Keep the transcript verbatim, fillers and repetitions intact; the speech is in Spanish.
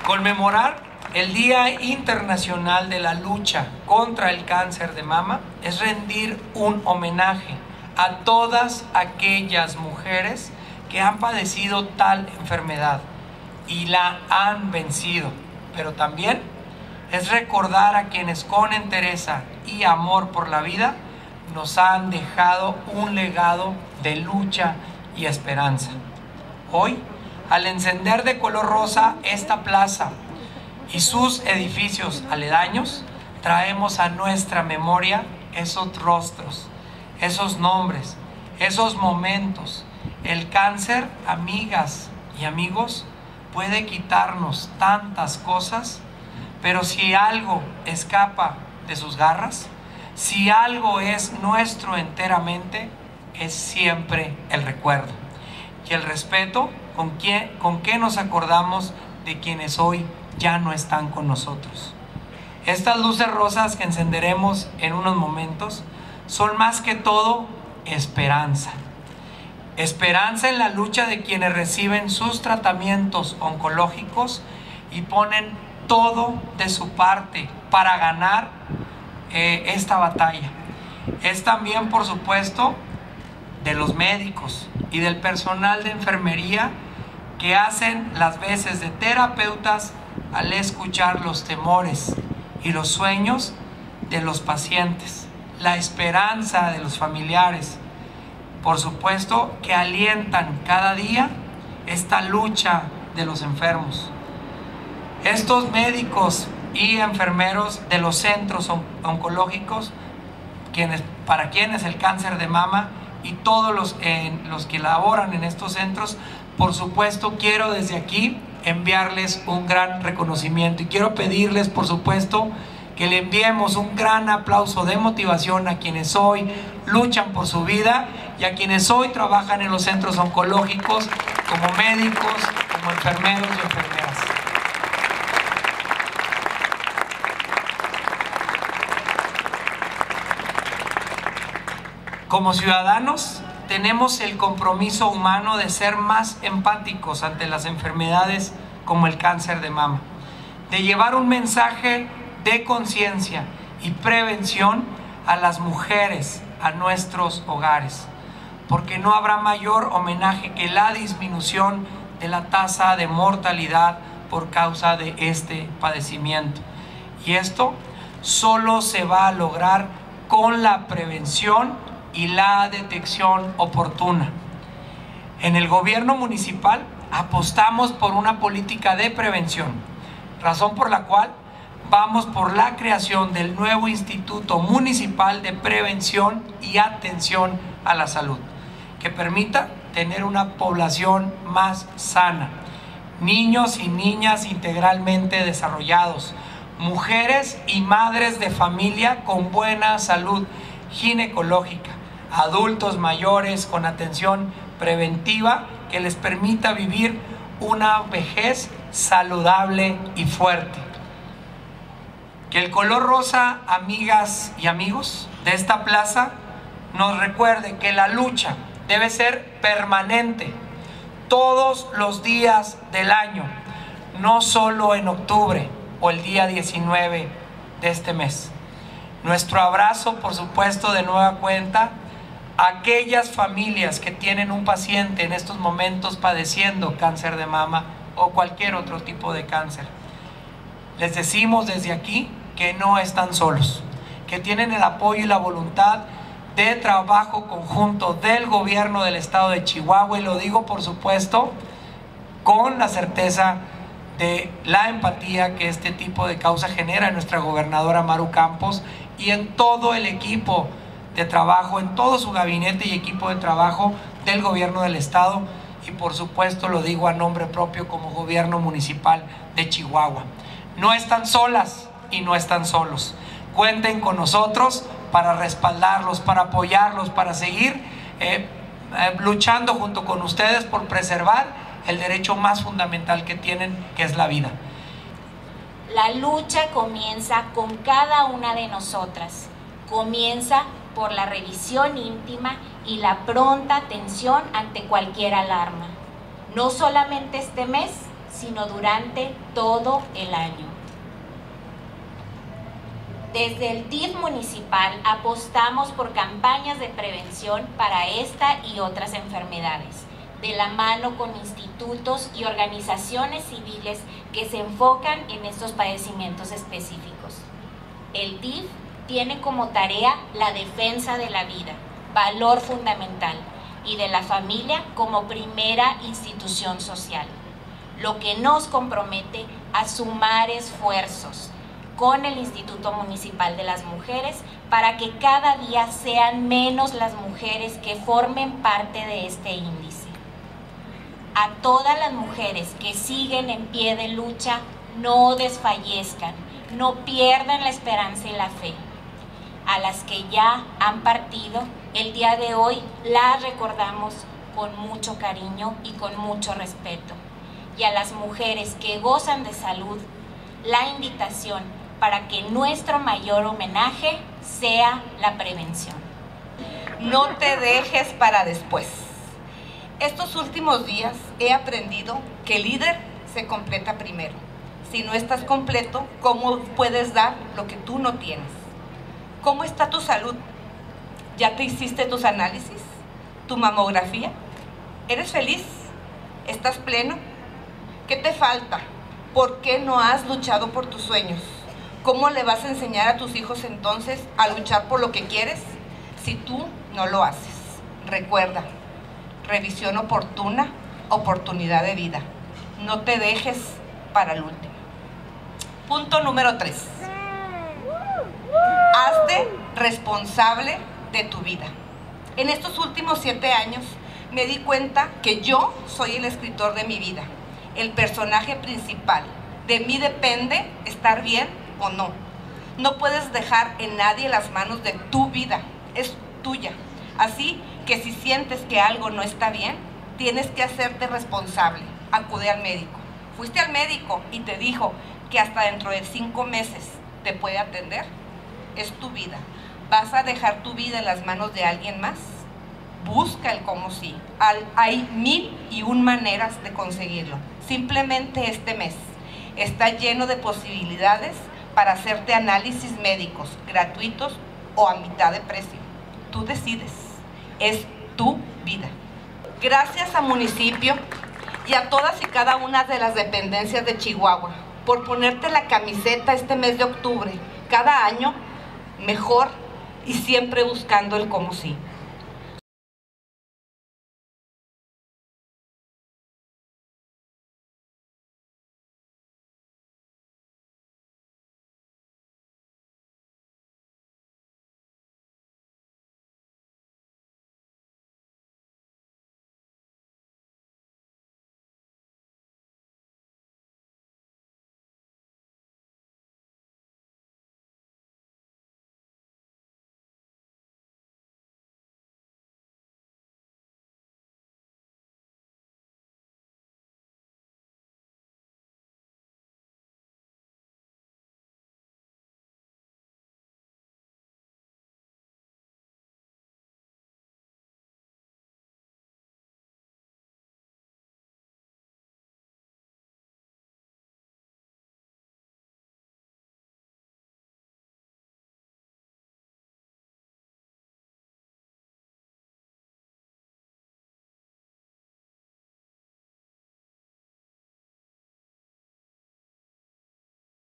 Conmemorar el Día Internacional de la Lucha contra el Cáncer de Mama es rendir un homenaje a todas aquellas mujeres que han padecido tal enfermedad y la han vencido, pero también es recordar a quienes con entereza y amor por la vida nos han dejado un legado de lucha y esperanza. Hoy, al encender de color rosa esta plaza y sus edificios aledaños, traemos a nuestra memoria esos rostros, esos nombres, esos momentos. El cáncer, amigas y amigos, puede quitarnos tantas cosas, pero si algo escapa de sus garras, si algo es nuestro enteramente, es siempre el recuerdo y el respeto con, quien, con que nos acordamos de quienes hoy ya no están con nosotros. Estas luces rosas que encenderemos en unos momentos son más que todo esperanza. Esperanza en la lucha de quienes reciben sus tratamientos oncológicos y ponen todo de su parte para ganar eh, esta batalla. Es también, por supuesto, de los médicos y del personal de enfermería que hacen las veces de terapeutas al escuchar los temores y los sueños de los pacientes, la esperanza de los familiares, por supuesto, que alientan cada día esta lucha de los enfermos. Estos médicos y enfermeros de los centros on- oncológicos, quienes, para quienes el cáncer de mama y todos los, eh, los que laboran en estos centros, por supuesto, quiero desde aquí enviarles un gran reconocimiento y quiero pedirles, por supuesto, que le enviemos un gran aplauso de motivación a quienes hoy luchan por su vida y a quienes hoy trabajan en los centros oncológicos como médicos, como enfermeros y enfermeras. Como ciudadanos, tenemos el compromiso humano de ser más empáticos ante las enfermedades como el cáncer de mama, de llevar un mensaje de conciencia y prevención a las mujeres, a nuestros hogares, porque no habrá mayor homenaje que la disminución de la tasa de mortalidad por causa de este padecimiento. Y esto solo se va a lograr con la prevención y la detección oportuna. En el gobierno municipal apostamos por una política de prevención, razón por la cual vamos por la creación del nuevo Instituto Municipal de Prevención y Atención a la Salud, que permita tener una población más sana, niños y niñas integralmente desarrollados, mujeres y madres de familia con buena salud ginecológica, adultos mayores con atención preventiva que les permita vivir una vejez saludable y fuerte. Que el color rosa, amigas y amigos, de esta plaza nos recuerde que la lucha debe ser permanente todos los días del año, no solo en octubre o el día diecinueve de este mes. Nuestro abrazo, por supuesto, de nueva cuenta a aquellas familias que tienen un paciente en estos momentos padeciendo cáncer de mama o cualquier otro tipo de cáncer. Les decimos desde aquí que no están solos, que tienen el apoyo y la voluntad de trabajo conjunto del gobierno del estado de Chihuahua, y lo digo, por supuesto, con la certeza de la empatía que este tipo de causa genera en nuestra gobernadora Maru Campos y en todo el equipo de trabajo, en todo su gabinete y equipo de trabajo del gobierno del estado, y por supuesto lo digo a nombre propio como gobierno municipal de Chihuahua. No están solas y no están solos. Cuenten con nosotros para respaldarlos, para apoyarlos, para seguir eh, eh, luchando junto con ustedes por preservar el derecho más fundamental que tienen, que es la vida. La lucha comienza con cada una de nosotras. Comienza por la revisión íntima y la pronta atención ante cualquier alarma. No solamente este mes, sino durante todo el año. Desde el D I F municipal apostamos por campañas de prevención para esta y otras enfermedades, de la mano con institutos y organizaciones civiles que se enfocan en estos padecimientos específicos. El D I F tiene como tarea la defensa de la vida, valor fundamental, y de la familia como primera institución social, lo que nos compromete a sumar esfuerzos con el Instituto Municipal de las Mujeres para que cada día sean menos las mujeres que formen parte de este índice. A todas las mujeres que siguen en pie de lucha, no desfallezcan, no pierdan la esperanza y la fe. A las que ya han partido, el día de hoy las recordamos con mucho cariño y con mucho respeto. Y a las mujeres que gozan de salud, la invitación para que nuestro mayor homenaje sea la prevención. No te dejes para después. Estos últimos días he aprendido que el líder se completa primero. Si no estás completo, ¿cómo puedes dar lo que tú no tienes? ¿Cómo está tu salud? ¿Ya te hiciste tus análisis? ¿Tu mamografía? ¿Eres feliz? ¿Estás pleno? ¿Qué te falta? ¿Por qué no has luchado por tus sueños? ¿Cómo le vas a enseñar a tus hijos entonces a luchar por lo que quieres si tú no lo haces? Recuerda, revisión oportuna, oportunidad de vida. No te dejes para el último. Punto número tres. Hazte responsable de tu vida. En estos últimos siete años me di cuenta que yo soy el escritor de mi vida, el personaje principal. De mí depende estar bien o no. No puedes dejar en nadie las manos de tu vida, es tuya. Así que si sientes que algo no está bien, tienes que hacerte responsable. Acude al médico. Fuiste al médico y te dijo que hasta dentro de cinco meses te puede atender. Es tu vida. ¿Vas a dejar tu vida en las manos de alguien más? Busca el cómo sí. Hay mil y un maneras de conseguirlo. Simplemente este mes está lleno de posibilidades para hacerte análisis médicos gratuitos o a mitad de precio. Tú decides. Es tu vida. Gracias al municipio y a todas y cada una de las dependencias de Chihuahua por ponerte la camiseta este mes de octubre, cada año mejor y siempre buscando el cómo sí.